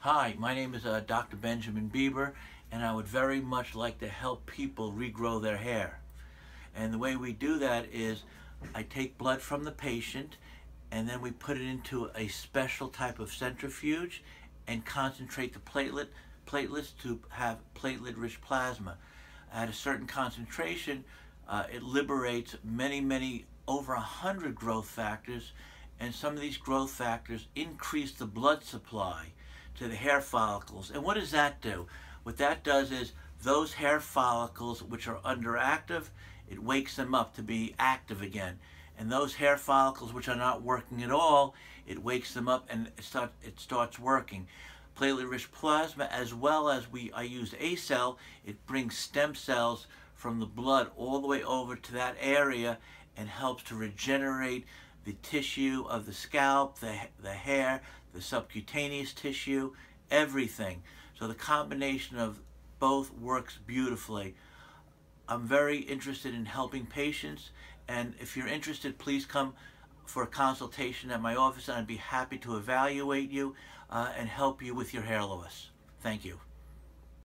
Hi, my name is Dr. Benjamin Bieber, and I would very much like to help people regrow their hair. And the way we do that is I take blood from the patient and then we put it into a special type of centrifuge and concentrate the platelets to have platelet-rich plasma. At a certain concentration, it liberates many, over 100 growth factors, and some of these growth factors increase the blood supply to the hair follicles. And what does that do? What that does is those hair follicles which are underactive, it wakes them up to be active again. And those hair follicles which are not working at all, it wakes them up and it starts working. Platelet-rich plasma, as well as I use ACell, it brings stem cells from the blood all the way over to that area and helps to regenerate the tissue of the scalp, the hair, the subcutaneous tissue, everything. So the combination of both works beautifully. I'm very interested in helping patients, and if you're interested, please come for a consultation at my office, and I'd be happy to evaluate you and help you with your hair loss. Thank you.